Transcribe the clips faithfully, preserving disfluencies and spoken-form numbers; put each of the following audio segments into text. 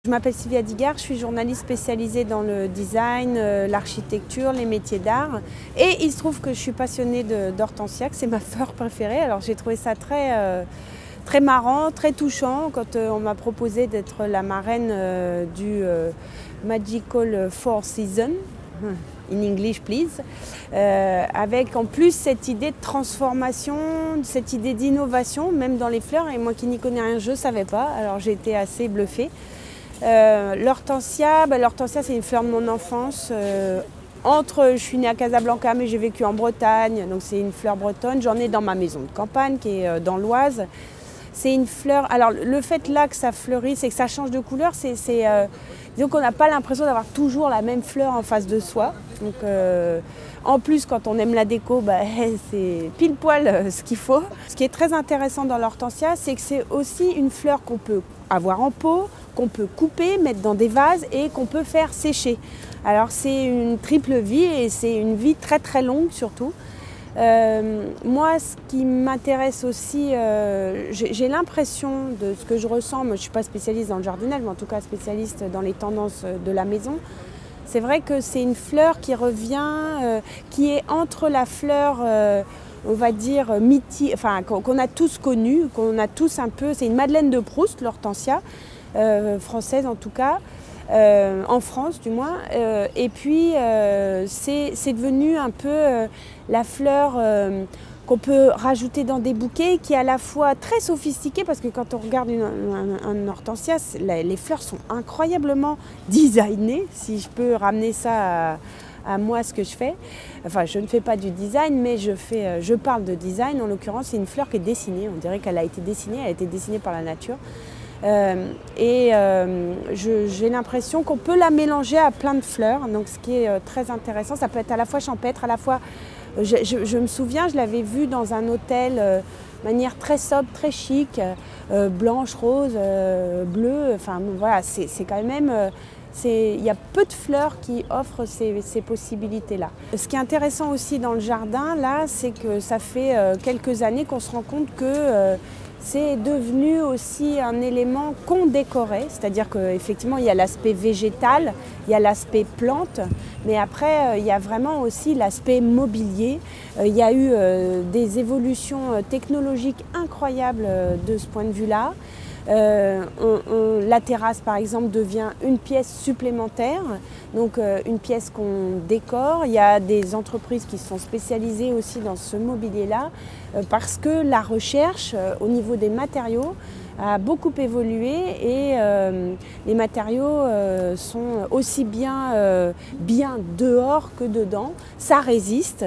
Je m'appelle Sylvia Digard, je suis journaliste spécialisée dans le design, euh, l'architecture, les métiers d'art. Et il se trouve que je suis passionnée d'hortensia, que c'est ma fleur préférée. Alors j'ai trouvé ça très, euh, très marrant, très touchant quand euh, on m'a proposé d'être la marraine euh, du euh, Magical Four Seasons. In English, please. Euh, avec en plus cette idée de transformation, cette idée d'innovation, même dans les fleurs. Et moi qui n'y connais rien, je ne savais pas. Alors j'ai été assez bluffée. Euh, l'hortensia, bah, l'hortensia c'est une fleur de mon enfance. Euh, entre, je suis née à Casablanca, mais j'ai vécu en Bretagne, donc c'est une fleur bretonne. J'en ai dans ma maison de campagne qui est dans l'Oise. C'est une fleur. Alors le fait là que ça fleurisse et que ça change de couleur, c'est, c'est euh, disons qu'on n'a pas l'impression d'avoir toujours la même fleur en face de soi. Donc euh, en plus, quand on aime la déco, bah, c'est pile poil ce qu'il faut. Ce qui est très intéressant dans l'hortensia, c'est que c'est aussi une fleur qu'on peut avoir en pot, qu'on peut couper, mettre dans des vases et qu'on peut faire sécher. Alors c'est une triple vie et c'est une vie très très longue surtout. Euh, moi, ce qui m'intéresse aussi, euh, j'ai l'impression de ce que je ressens, moi je ne suis pas spécialiste dans le jardinage, mais en tout cas spécialiste dans les tendances de la maison. C'est vrai que c'est une fleur qui revient, euh, qui est entre la fleur, euh, on va dire, mythique, enfin qu'on a tous connue, qu'on a tous un peu, c'est une Madeleine de Proust, l'hortensia, euh, française en tout cas. Euh, en France du moins, euh, et puis euh, c'est devenu un peu euh, la fleur euh, qu'on peut rajouter dans des bouquets, qui est à la fois très sophistiquée, parce que quand on regarde une, un, un hortensia, les fleurs sont incroyablement designées, si je peux ramener ça à, à moi ce que je fais. Enfin, je ne fais pas du design, mais je, fais, je parle de design. En l'occurrence, c'est une fleur qui est dessinée, on dirait qu'elle a été dessinée, elle a été dessinée par la nature. Euh, et euh, j'ai l'impression qu'on peut la mélanger à plein de fleurs, donc ce qui est euh, très intéressant. Ça peut être à la fois champêtre, à la fois, euh, je, je, je me souviens, je l'avais vue dans un hôtel euh, de manière très sobre, très chic, euh, blanche, rose, euh, bleue, enfin voilà, c'est quand même, euh, il y a peu de fleurs qui offrent ces, ces possibilités-là. Ce qui est intéressant aussi dans le jardin, là, c'est que ça fait euh, quelques années qu'on se rend compte que euh, c'est devenu aussi un élément qu'on décorait, c'est-à-dire qu'effectivement il y a l'aspect végétal, il y a l'aspect plante, mais après il y a vraiment aussi l'aspect mobilier. Il y a eu des évolutions technologiques incroyables de ce point de vue-là. Euh, on, on, la terrasse par exemple devient une pièce supplémentaire, donc euh, une pièce qu'on décore. Il y a des entreprises qui sont spécialisées aussi dans ce mobilier-là euh, parce que la recherche euh, au niveau des matériaux a beaucoup évolué et euh, les matériaux euh, sont aussi bien, euh, bien dehors que dedans. Ça résiste.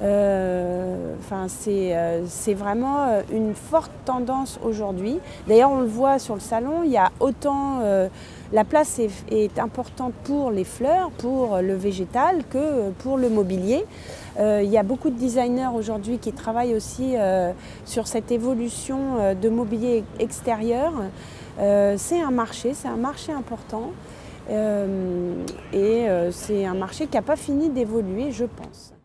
Euh, enfin, c'est euh, c'est vraiment une forte tendance aujourd'hui. D'ailleurs, on le voit sur le salon, il y a autant... Euh, la place est, est importante pour les fleurs, pour le végétal, que pour le mobilier. Euh, il y a beaucoup de designers aujourd'hui qui travaillent aussi euh, sur cette évolution euh, de mobilier extérieur. Euh, c'est un marché, c'est un marché important euh, et euh, c'est un marché qui n'a pas fini d'évoluer, je pense.